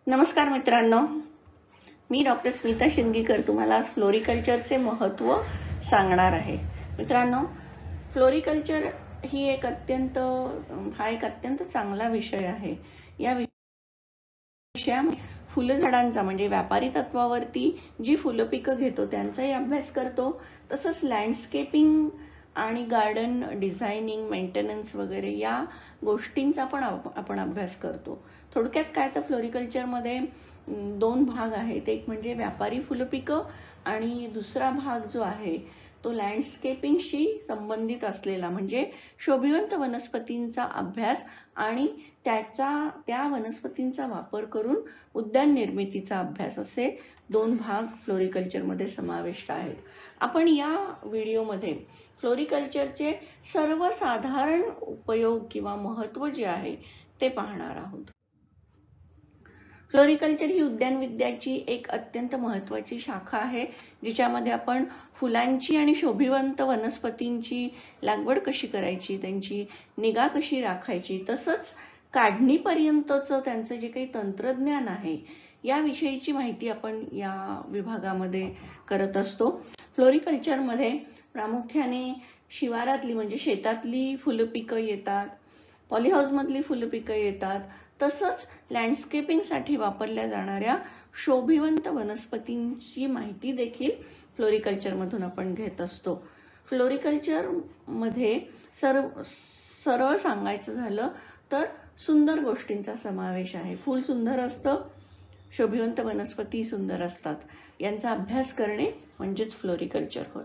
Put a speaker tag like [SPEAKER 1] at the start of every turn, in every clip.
[SPEAKER 1] नमस्कार मित्रांनो, मी डॉक्टर स्मिता शिंदगीकर तुम्हाला आज फ्लोरिकल्चरचे महत्त्व सांगणार आहे. मित्रांनो, फ्लोरिकल्चर ही एक अत्यंत चांगला विषय आहे. या विषयामध्ये फुलझाडांचा म्हणजे व्यापारी तत्वावरती जी फुलं पिकं घेतो त्यांचाही अभ्यास करतो, तसंच लँडस्केपिंग आणि गार्डन डिझायनिंग, मेंटेनन्स वगैरे या गोष्टींचा पण आपण अभ्यास करतो. थोडक्यात काय तर फ्लोरिकल्चरमध्ये दोन भाग आहेत. एक म्हणजे व्यापारी फुलं पिकं आणि दुसरा भाग जो आहे तो लँडस्केपिंगशी संबंधित असलेला म्हणजे शोभिवंत वनस्पतींचा अभ्यास आणि त्या वनस्पतींचा वापर करून उद्यान निर्मितीचा अभ्यास असे दोन भाग फ्लोरिकल्चरमध्ये समाविष्ट आहेत. आपण या व्हिडिओमध्ये फ्लोरिकल्चरचे सर्वसाधारण उपयोग किंवा महत्त्व जे आहे ते पाहणार आहोत. फ्लोरिकल्चर ही उद्यानविद्याची एक अत्यंत महत्त्वाची शाखा आहे, जिच्यामध्ये आपण फुलांची आणि शोभिवंत वनस्पतींची लागवड कशी करायची, त्यांची निगा कशी राखायची, तसंच काढणीपर्यंतचं त्यांचं जे काही तंत्रज्ञान आहे याविषयीची माहिती आपण या विभागामध्ये करत असतो. फ्लोरिकल्चरमध्ये प्रामुख्याने शिवारातली म्हणजे शेतातली फुलं पिकं येतात, पॉलीहाऊसमधली फुलं पिकं येतात, तसंच लँडस्केपिंगसाठी वापरल्या जाणाऱ्या शोभिवंत वनस्पतींची माहिती देखील फ्लोरिकल्चरमधून आपण घेत असतो. फ्लोरिकल्चरमध्ये सरळ सांगायचं झालं तर सुंदर गोष्टींचा समावेश आहे. फूल सुंदर असतं, शोभिवंत वनस्पती सुंदर असतात. यांचा अभ्यास करणे म्हणजेच फ्लोरिकल्चर होय.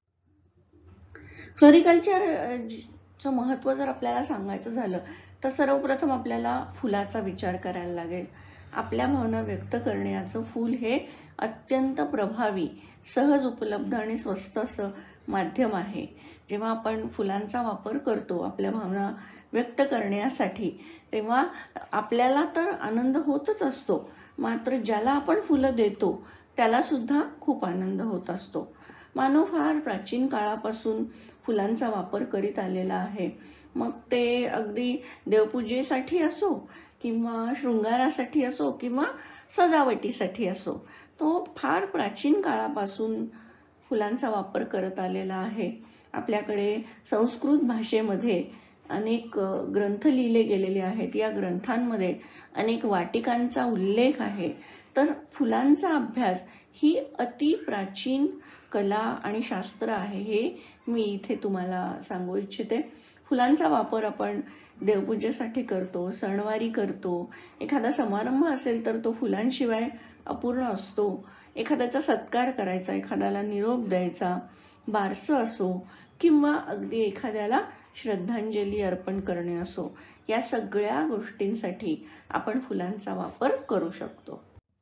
[SPEAKER 1] फ्लोरिकल्चरचं महत्त्व जर आपल्याला सांगायचं झालं तर सर्वप्रथम आपल्याला फुलाचा विचार करायला लागेल. आपल्या भावना व्यक्त करण्याचं फूल हे अत्यंत प्रभावी, सहज उपलब्ध आणि स्वस्त असं माध्यम आहे. जेव्हा आपण फुलांचा वापर करतो आपल्या भावना व्यक्त करण्यासाठी, तेव्हा आपल्याला तर आनंद होतच असतो, मात्र ज्याला आपण फुलं देतो त्याला सुद्धा खूप आनंद होत असतो. मानव फार प्राचीन काळापासून फुलांचा वापर करीत आलेला आहे. मग ते अगदी देवपूजेसाठी असो किंवा शृंगारासाठी असो किंवा सजावटीसाठी असो, तो फार प्राचीन काळापासून फुलांचा वापर करत आलेला आहे. आपल्याकडे संस्कृत भाषेमध्ये अनेक ग्रंथ लिहिले गेलेले आहेत. या ग्रंथांमध्ये अनेक वाटिकांचा उल्लेख आहे. तर फुलांचा अभ्यास ही अति प्राचीन कला आणि शास्त्र आहे, हे मी इथे तुम्हाला सांगू इच्छिते. फुलांचा वापर आपण देवपूजेसाठी करतो, सणवारी करतो. एखादा समारंभ असेल तर तो फुलांशिवाय अपूर्ण असतो. एखाद्याचा सत्कार करायचा, एखाद्याला निरोप द्यायचा, बारसं असो किंवा अगदी एखाद्याला श्रद्धांजली अर्पण करणे असो, या सगळ्या गोष्टींसाठी आपण फुलांचा वापर करू शकतो.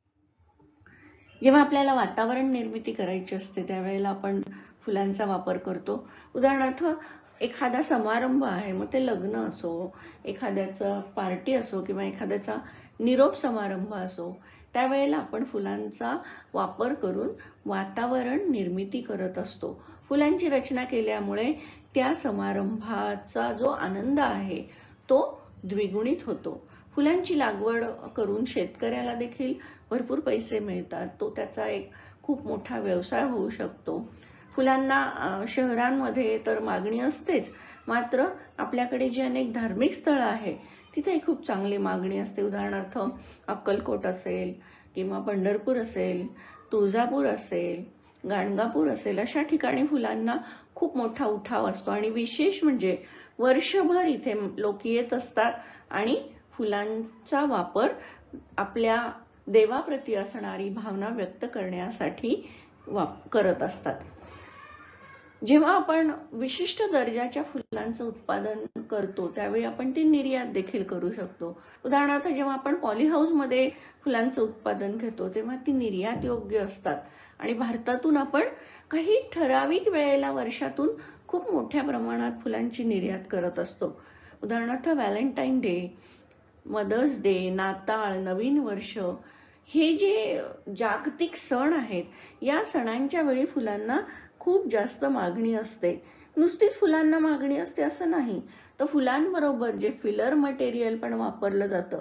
[SPEAKER 1] जेव्हा आपल्याला वातावरण निर्मिती करायची असते त्यावेळेला आपण फुलांचा वापर करतो. उदाहरणार्थ एखादा समारंभ आहे, मग ते लग्न असो, एखाद्याचा पार्टी असो किंवा एखाद्याचा निरोप समारंभ असो, त्यावेळेला आपण फुलांचा वापर करून वातावरण निर्मिती करत असतो. फुलांची रचना केल्यामुळे त्या समारंभाचा जो आनंद आहे तो द्विगुणित होतो. फुलांची लागवड करून शेतकऱ्याला देखील भरपूर पैसे मिळतात. तो त्याचा एक खूप मोठा व्यवसाय होऊ शकतो. फुलांना शहरांमध्ये तर मागणी असतेच, मात्र आपल्याकडे जी अनेक धार्मिक स्थळं आहेत तिथे खूप चांगली मागणी असते. उदाहरणार्थ अक्कलकोट असेल किंवा पंढरपूर असेल, तुळजापूर असेल, गाणगापूर असेल, अशा ठिकाणी फुलांना खूप मोठा उठाव असतो आणि विशेष म्हणजे वर्षभर इथे लोक येत असतात आणि फुलांचा वापर आपल्या देवाप्रती असणारी भावना व्यक्त करण्यासाठी करत असतात. जेव्हा आपण विशिष्ट दर्जाच्या फुलांचं उत्पादन करतो त्यावेळी आपण ती निर्यात देखील करू शकतो. उदाहरणार्थ जेव्हा आपण पॉलीहाऊसमध्ये फुलांचं उत्पादन घेतो तेव्हा ती निर्यात योग्य असतात आणि भारतातून आपण काही ठराविक वेळेला वर्षातून खूप मोठ्या प्रमाणात फुलांची निर्यात करत असतो. उदाहरणार्थ व्हॅलेंटाईन डे, मदर्स डे, नाताळ, नवीन वर्ष हे जे जागतिक सण आहेत, या सणांच्या वेळी फुलांना खूप जास्त मागणी असते. नुसतीच फुलांना मागणी असते असं नाही, तर फुलांबरोबर जे फिलर मटेरियल पण वापरलं जातं,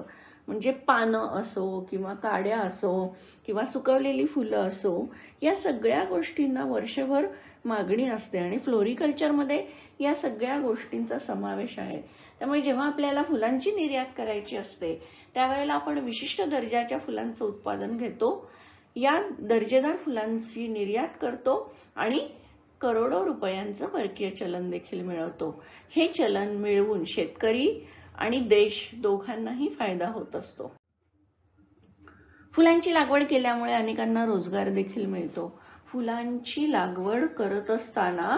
[SPEAKER 1] म्हणजे पानं असो किंवा काड्या असो किंवा सुकवलेली फुलं असो, या सगळ्या गोष्टींना वर्षभर मागणी असते आणि फ्लोरिकल्चरमध्ये या सगळ्या गोष्टींचा समावेश आहे. त्यामुळे जेव्हा आपल्याला फुलांची निर्यात करायची असते त्यावेळेला आपण विशिष्ट दर्जाच्या फुलांचं उत्पादन घेतो, या दर्जेदार फुलांची निर्यात करतो आणि करोडो रुपयांचं परकीय चलन देखील मिळवतो. हे चलन मिळवून शेतकरी आणि देश दोघांनाही फायदा होत असतो. फुलांची लागवड केल्यामुळे अनेकांना रोजगार देखील मिळतो. फुलांची लागवड करत असताना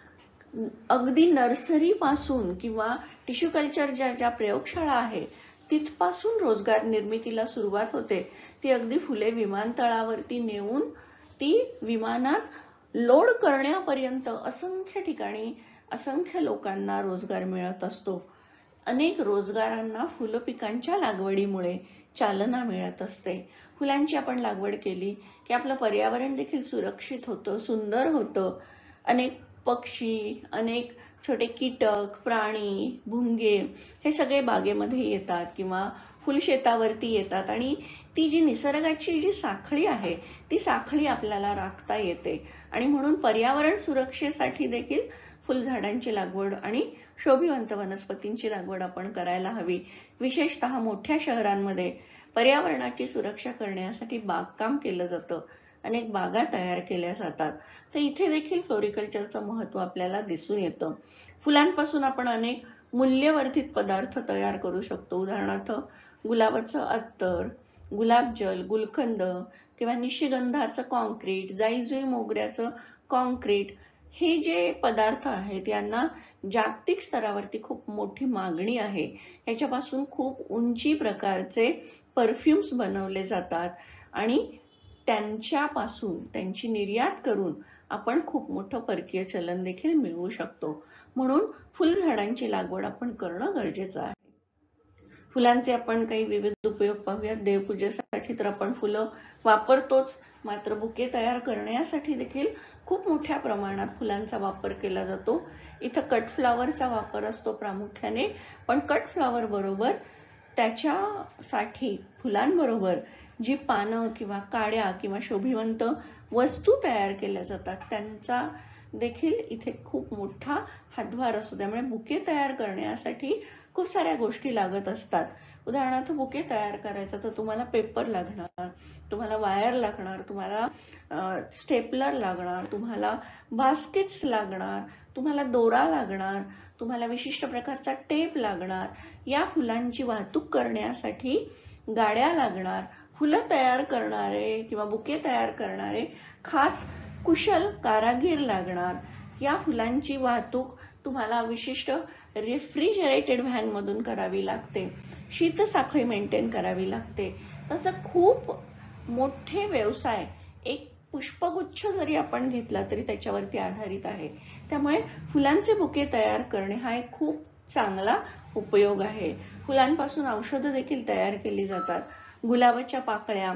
[SPEAKER 1] अगदी नर्सरी पासून किंवा टिश्यू कल्चरच्या ज्या प्रयोगशाळा आहे तिथपासून रोजगार निर्मितीला सुरुवात होते. ती अगदी फुले विमानतळावरती नेऊन ती विमानात लोड करण्यापर्यंत असंख्य ठिकाणी असंख्य लोकांना रोजगार मिळत असतो. अनेक रोजगारांना फुलं पिकांच्या लागवडीमुळे चालना मिळत असते. फुलांची आपण लागवड केली की आपलं पर्यावरण देखील सुरक्षित होतं, सुंदर होतं. अनेक पक्षी, अनेक छोटे कीटक, प्राणी, भुंगे हे सगळे बागेमध्ये येतात किंवा फुलशेतावरती येतात आणि ती जी निसर्गाची जी साखळी आहे ती साखळी आपल्याला राखता येते. आणि म्हणून पर्यावरण सुरक्षेसाठी देखील फुलझाडांची लागवड आणि शोभिवंत वनस्पतींची लागवड आपण करायला हवी. विशेषतः मोठ्या शहरांमध्ये पर्यावरणाची सुरक्षा करण्यासाठी बागकाम केलं जातं, अनेक बागा तयार केल्या जातात. तर इथे देखील फ्लोरिकल्चरचं महत्त्व आपल्याला दिसून येतं. फुलांपासून आपण अनेक मूल्यवर्धित पदार्थ तयार करू शकतो. उदाहरणार्थ गुलाबाचं अत्तर, गुलाबजल, गुलकंद किंवा निशिगंधाचं कॉन्क्रीट, जाईजुई मोगऱ्याचं कॉन्क्रीट, हे जे पदार्थ आहेत यांना जागतिक स्तरावरती खूप मोठी मागणी आहे. याच्यापासून खूप उंची प्रकारचे परफ्युम्स बनवले जातात आणि त्यांच्यापासून त्यांची निर्यात करून आपण खूप मोठं परकीय चलन देखील मिळवू शकतो. म्हणून फुलझाडांची लागवड आपण करणं गरजेचं आहे. फुलांचे आपण काही विविध उपयोग पाहूयात. देवपूजेसाठी तर आपण फुलं वापरतोच, मात्र बुके तयार करण्यासाठी देखील खूप मोठ्या प्रमाणात फुलांचा वापर केला जातो. इथं कट फ्लावरचा वापर असतो प्रामुख्याने, पण कट फ्लावर बरोबर त्याच्यासाठी फुलांबरोबर जी पानं किंवा काड्या किंवा शोभिवंत वस्तू तयार केल्या जातात त्यांचा देखील इथे खूप मोठा हातभार असतो. त्यामुळे बुके तयार करण्यासाठी खूप साऱ्या गोष्टी लागत असतात. उदाहरणार्थ बुके तयार करायचा तर तुम्हाला पेपर लागणार, तुम्हाला वायर लागणार, तुम्हाला स्टेपलर लागणार, तुम्हाला बास्केट्स लागणार, तुम्हाला दोरा लागणार, तुम्हाला विशिष्ट प्रकारचा टेप लागणार, या फुलांची वाहतूक करण्यासाठी गाड्या लागणार, फुलं तयार करणारे किंवा बुके तयार करणारे खास कुशल कारागीर लागणार. या फुलांची वाहतूक तुम्हाला विशिष्ट रेफ्रिजरेटेड व्हॅन मधून करावी लागते, शीतसाखळी मेंटेन करावी लागते. तसं खूप मोठे व्यवसाय एक पुष्पगुच्छ जरी आपण घेतला तरी त्याच्यावरती आधारित आहे. त्यामुळे फुलांचे बुके तयार करणे हा एक खूप चांगला उपयोग आहे. फुलांपासून औषधं देखील तयार केली जातात. गुलाबाच्या पाकळ्या,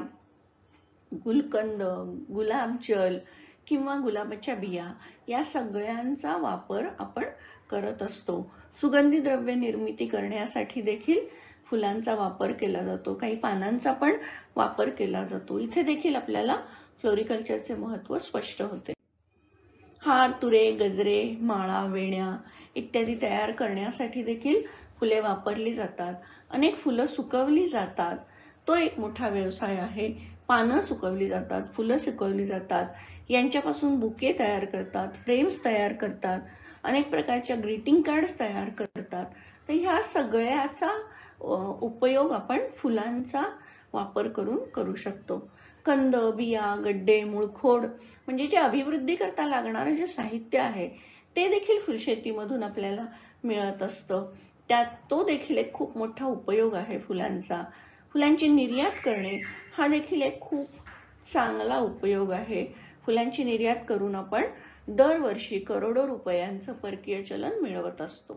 [SPEAKER 1] गुलकंद, गुलाबजल किंवा गुलाबाच्या बिया या सगळ्यांचा वापर आपण करत असतो. सुगंधी द्रव्य निर्मिती करण्यासाठी देखील फुलांचा वापर केला जातो. काही पानांचा पण वापर केला जातो. इथे देखील आपल्याला फ्लोरिकल्चरचे महत्त्व स्पष्ट होते. हार, तुरे, गजरे, माळा, वेण्या इत्यादी तयार करण्यासाठी देखील फुले वापरली जातात. अनेक फुलं सुकवली जातात, तो एक मोठा व्यवसाय आहे. पानं सुकवली जातात, फुलं सुकवली जातात, यांच्यापासून बुके तयार करतात, फ्रेम्स तयार करतात, अनेक प्रकारच्या ग्रीटिंग कार्ड्स तयार करतात. तर ह्या सगळ्याचा उपयोग आपण फुलांचा वापर करून करू शकतो. कंद, बिया, गड्डे, मुळखोड म्हणजे जे अभिवृद्धी करता लागणारं जे साहित्य आहे ते देखील फुलशेतीमधून आपल्याला मिळत असतं. त्यात तो देखील एक खूप मोठा उपयोग आहे फुलांचा. फुलांची निर्यात करणे हा देखील एक खूप चांगला उपयोग आहे. फुलांची निर्यात करून आपण दरवर्षी करोडो रुपयांचं परकीय चलन मिळवत असतो.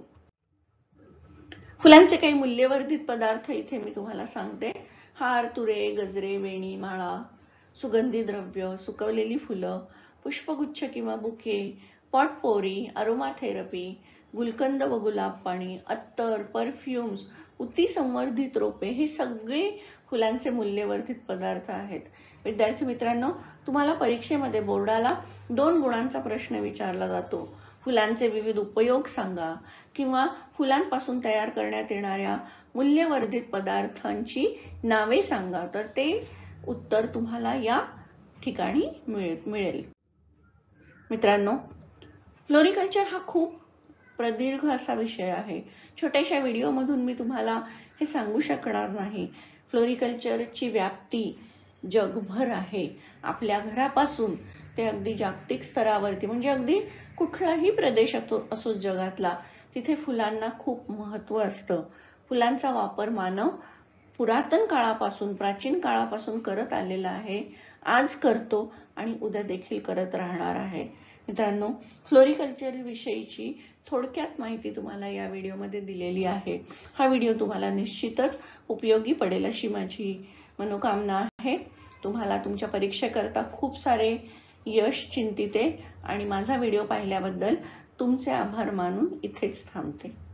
[SPEAKER 1] फुलांचे काही मूल्यवर्धित पदार्थ इथे मी तुम्हाला सांगते. हार, तुरे, गजरे, वेणी, माळा, सुगंधी द्रव्य, सुकवलेली फुलं, पुष्पगुच्छ किंवा बुके, पॉटपोरी, अरोमा थेरपी, गुलकंद व गुलाब पाणी, अत्तर, परफ्युम्स, उती संवर्धित रोपे हे सगळे फुलांचे मूल्यवर्धित पदार्थ आहेत. विद्यार्थी मित्रांनो, तुम्हाला परीक्षेमध्ये बोर्डाला 2 गुणांचा प्रश्न विचारला जातो. फुलांचे विविध उपयोग सांगा किंवा फुलांपासून तयार करण्यात येणाऱ्या मूल्यवर्धित पदार्थांची नावे सांगा. तर ते उत्तर तुम्हाला या ठिकाणी मिळेल. मित्रांनो, फ्लोरिकल्चर हा खूप प्रदीर्घ असा विषय आहे. छोट्याशा व्हिडिओमधून मी तुम्हाला हे सांगू शकणार नाही. फ्लोरिकल्चरची व्याप्ती जगभर आहे. आपल्या घरापासून ते अगदी जागतिक स्तरावरती, म्हणजे अगदी कुठलाही प्रदेश असो जगातला, तिथे फुलांना खूप महत्त्व असतं. फुलांचा वापर मानव पुरातन काळापासून, प्राचीन काळापासून करत आलेला आहे, आज करतो आणि उद्या देखील करत राहणार आहे. मित्रांनो, फ्लोरिकल्चर विषयीची थोडक्यात माहिती तुम्हाला या व्हिडिओमध्ये दिलेली आहे. हा व्हिडिओ तुम्हाला निश्चितच उपयोगी पडेल अशी माझी मनोकामना आहे. तुम्हाला तुमच्या परीक्षेकरता खूप सारे यश चिंतिते आणि माझा व्हिडिओ पाहिल्याबद्दल तुमचे आभार मानून इथेच थांबते.